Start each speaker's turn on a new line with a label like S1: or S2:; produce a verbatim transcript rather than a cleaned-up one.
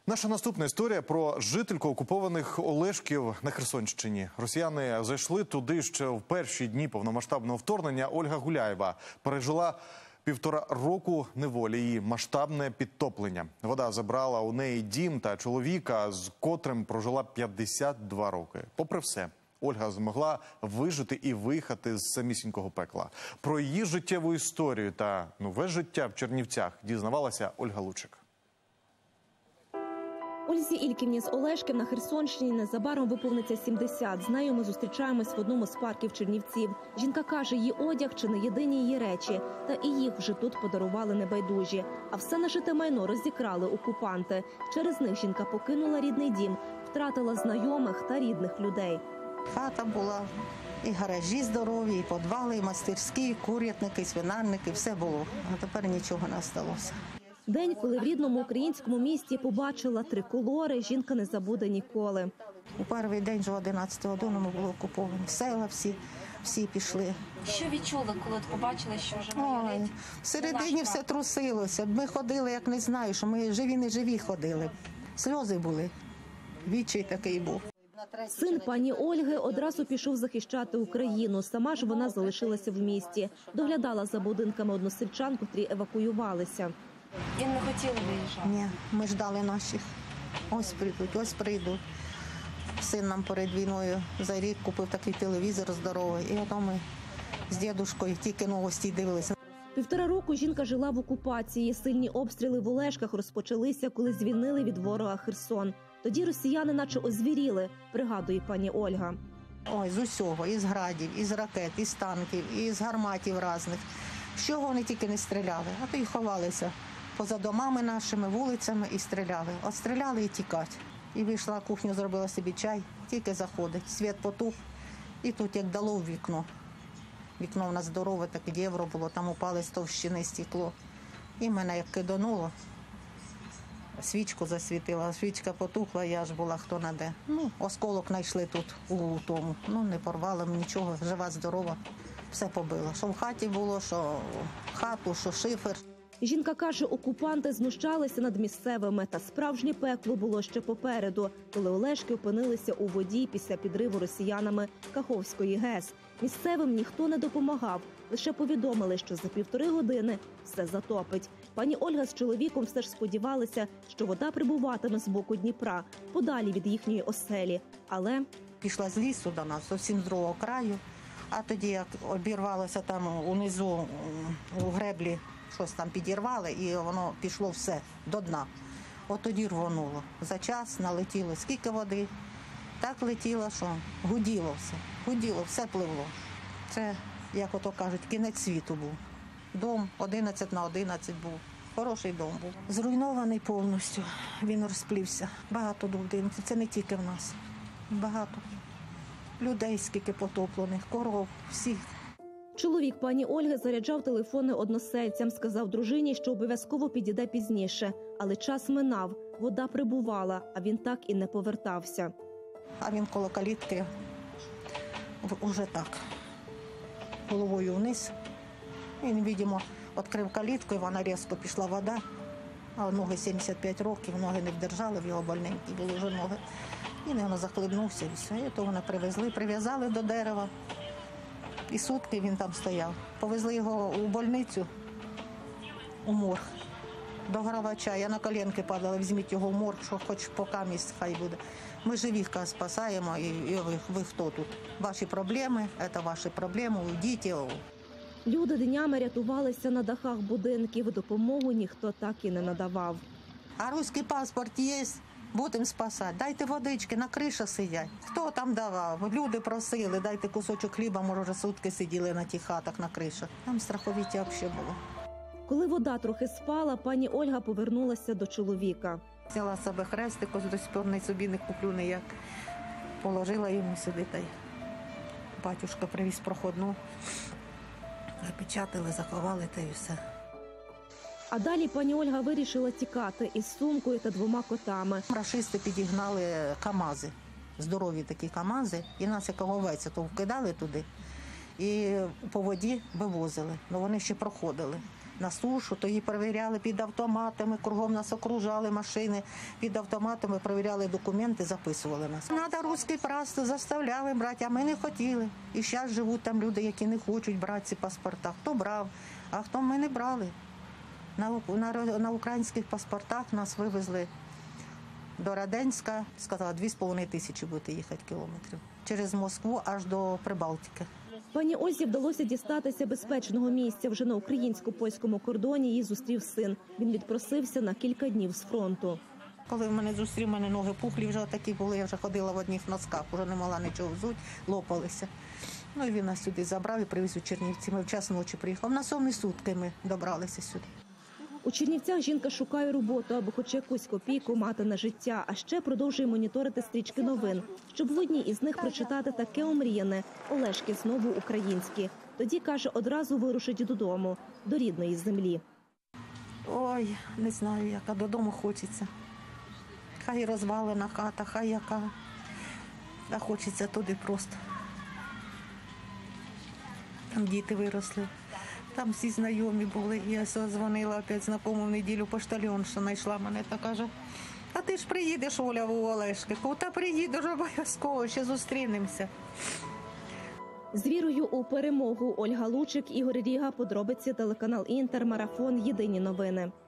S1: Наша наступна історія про жительку окупованих Олешків на Херсонщині. Росіяни зайшли туди ще в перші дні повномасштабного вторгнення. Ольга Гуляєва пережила півтора року неволі і масштабне підтоплення. Вода забрала у неї дім та чоловіка, з котрим прожила п'ятдесят два роки. Попри все, Ольга змогла вижити і виїхати з самісінького пекла. Про її життєву історію та нове життя в Чернівцях дізнавалася Ольга Лучик.
S2: Ользі Ільківні з Олешків на Херсонщині незабаром виповниться сімдесят. З нею ми зустрічаємось в одному з парків Чернівців. Жінка каже, її одяг – чи не єдині її речі. Та і їх вже тут подарували небайдужі. А все нажите майно розікрали окупанти. Через них жінка покинула рідний дім, втратила знайомих та рідних людей.
S3: Хата була, і гаражі здорові, і підвали, і мастерські, і курятники, і свинарники – все було. А тепер нічого не залишилося.
S2: День, коли в рідному українському місті побачила триколори, жінка не забуде ніколи.
S3: У перший день, вже одинадцятого годину, ми були окуповані. Села всі, всі пішли.
S4: Що відчули, коли побачили, що вже
S3: Ой, всередині все трусилося. Ми ходили, як не знаю, що ми живі-не живі ходили. Сльози були. Відчай такий був.
S2: Син пані Ольги одразу пішов захищати Україну. Сама ж вона залишилася в місті. Доглядала за будинками односельчан, котрі евакуювалися.
S4: І не хотіли виїжджати?
S3: Ні, ми ждали наших. Ось прийдуть, ось прийдуть. Син нам перед війною за рік купив такий телевізор здоровий. І ото ми з дідушкою тільки новості дивилися.
S2: Півтора року жінка жила в окупації. Сильні обстріли в Олешках розпочалися, коли звільнили від ворога Херсон. Тоді росіяни наче озвіріли, пригадує пані Ольга.
S3: Ой, з усього, із градів, із ракет, із танків, із гарматів різних. З чого вони тільки не стріляли, а то й ховалися поза домами нашими, вулицями і стріляли. От стріляли і тікати. І вийшла, кухню зробила собі чай, тільки заходить. Світ потух, і тут як дало в вікно. Вікно в нас здорове, таке євро було, там упали з товщини стекло. І мене як кидануло, свічку засвітила, свічка потухла, я ж була хто на де. Ну, осколок знайшли тут у тому, ну не порвало нічого, жива, здорова. Все побило. Що в хаті було, що хату, що шифер.
S2: Жінка каже, окупанти знущалися над місцевими, та справжнє пекло було ще попереду, коли Олешки опинилися у воді після підриву росіянами Каховської ГЕС. Місцевим ніхто не допомагав, лише повідомили, що за півтори години все затопить. Пані Ольга з чоловіком все ж сподівалися, що вода прибуватиме з боку Дніпра, подалі від їхньої оселі. Але
S3: пішла з лісу до нас, зовсім з другого краю, а тоді як обірвалося там унизу у греблі, щось там підірвали, і воно пішло все до дна. От тоді рвонуло. За час налетіло скільки води, так летіло, що гуділо все. Гуділо, все пливло. Це, як ото кажуть, кінець світу був. Дом одинадцять на одинадцять був. Хороший дом був. Зруйнований повністю. Він розплівся. Багато будинків. Це не тільки в нас. Багато. Людей скільки потоплених, коров, всіх.
S2: чоловік пані Ольги заряджав телефони односельцям, сказав дружині, що обов'язково підійде пізніше. Але час минав, вода прибувала, а він так і не повертався.
S3: А він коло калітки уже так, головою вниз. Він, видимо, відкрив калітку, і вона різко пішла вода. А ноги сімдесят п'ять років, ноги не вдержали, в його больненькі були вже ноги. І він захлебнувся, і все. І то вони привезли, прив'язали до дерева. І сутки він там стояв. Повезли його у больницю, у морг, до Гравача. Я на коленки падала, візьміть його в морг, що хоч поки місць хай буде. Ми живих спасаємо, і, і ви, ви хто тут? Ваші проблеми, це ваші проблеми, уйдіть.
S2: Люди днями рятувалися на дахах будинків, допомогу ніхто так і не надавав.
S3: А руський паспорт є? Будемо спасати. Дайте водички, на криші сидять. Хто там давав? Люди просили, дайте кусочок хліба, може вже сутки сиділи на тих хатах на кришах. Там страховиття взагалі було.
S2: Коли вода трохи спала, пані Ольга повернулася до чоловіка.
S3: Взяла себе хрестик, ось до сих пор не собі не куплю ніяк. Положила йому сюди, та й батюшка привіз проходну. Запечатали, заховали, та й все.
S2: А далі пані Ольга вирішила тікати із сумкою та двома котами.
S3: Рашисти підігнали камази, здорові такі камази, і нас як овець, то вкидали туди і по воді вивозили. Ну вони ще проходили. на сушу, то її перевіряли під автоматами, кругом нас окружали машини, під автоматами перевіряли документи, записували нас. Надо русський паспорт, заставляли брати, а ми не хотіли. І зараз живуть там люди, які не хочуть брати ці паспорта. Хто брав, а хто ми не брали. На, на, на українських паспортах нас вивезли до Раденська, сказала, дві з половиною тисячі будете їхати кілометрів. Через Москву аж до Прибалтики.
S2: Пані Ользі вдалося дістатися безпечного місця. Вже на українсько-польському кордоні її зустрів син. Він відпросився на кілька днів з фронту.
S3: Коли мене зустрів, мене ноги пухлі вже такі були, я вже ходила в одних носках, вже не могла нічого взути, лопалися. Ну і він нас сюди забрав і привіз у Чернівці. Ми в час ночі приїхали. На сьомі сутки ми добралися сюди.
S2: У Чернівцях жінка шукає роботу, аби хоч якусь копійку мати на життя, а ще продовжує моніторити стрічки новин, щоб в одній із них прочитати таке омріяне – Олешки знову українські. Тоді, каже, одразу вирушить додому, до рідної землі.
S3: Ой, не знаю, яка додому хочеться. Хай розвалена хата, хай яка. А хочеться туди просто. Там діти виросли. Там всі знайомі були. Я дзвонила опять знакому в неділю, поштальонша знайшла мене та каже, а ти ж приїдеш, Оля, в Олешки. Та приїдеш обов'язково, ще зустрінемося.
S2: З вірою у перемогу Ольга Лучик, Ігор Ріга, подробиці, телеканал Інтер, Марафон, Єдині новини.